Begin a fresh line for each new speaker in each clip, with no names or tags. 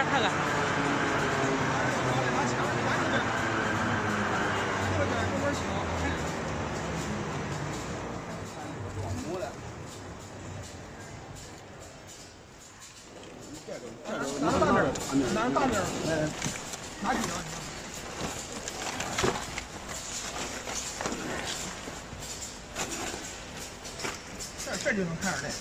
边看看。
拿大点儿，拿大点儿，拿几张？这就能看出来。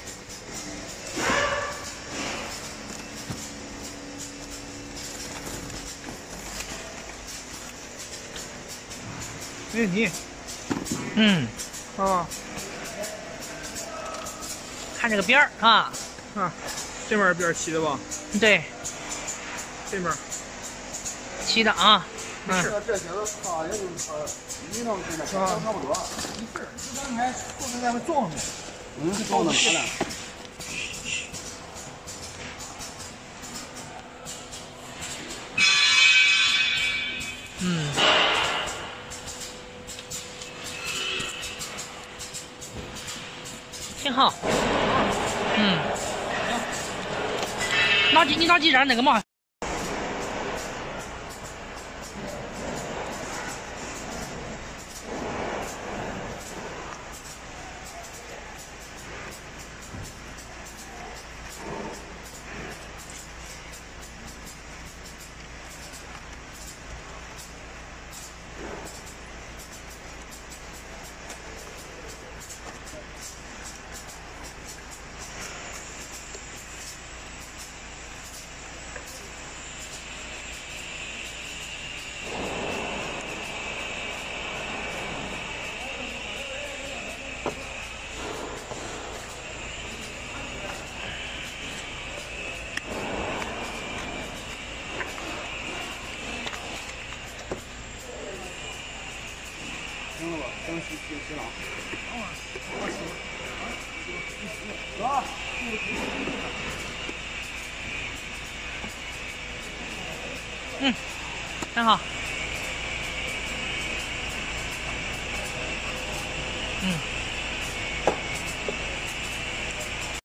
没问题。
嗯。
啊。
看这个边儿啊。
啊，这面边齐的吧？
对。
这面。
齐的啊。
没事。
这些都差也就差1弄现在差不多。
没事，就刚才后面在那撞的。
撞的啥了？
挺好。你着急染那个嘛？
行了吧？等洗了。走。
挺好。